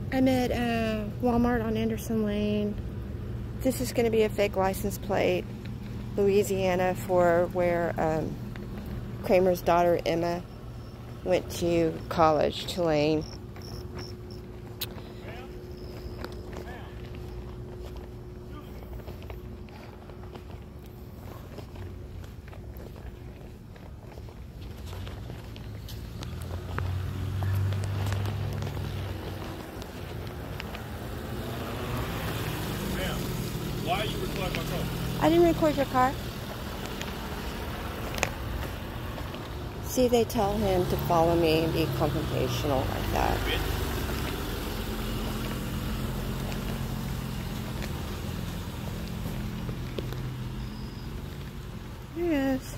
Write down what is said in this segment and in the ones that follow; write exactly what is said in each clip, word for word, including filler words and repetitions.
I'm at uh, Walmart on Anderson Lane. This is going to be a fake license plate, Louisiana, for where um, Kramer's daughter Emma went to college, Tulane. Why you record my car? I didn't record your car. See, they tell him to follow me and be confrontational like that. Yes.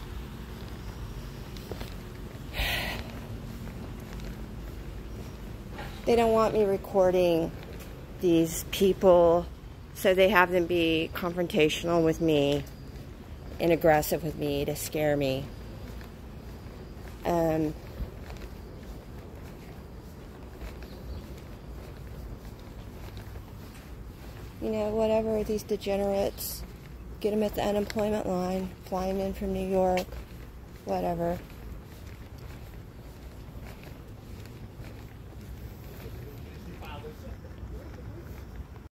They don't want me recording these people, so they have them be confrontational with me and aggressive with me to scare me. Um, you know, whatever, these degenerates, get them at the unemployment line, flying in from New York, whatever.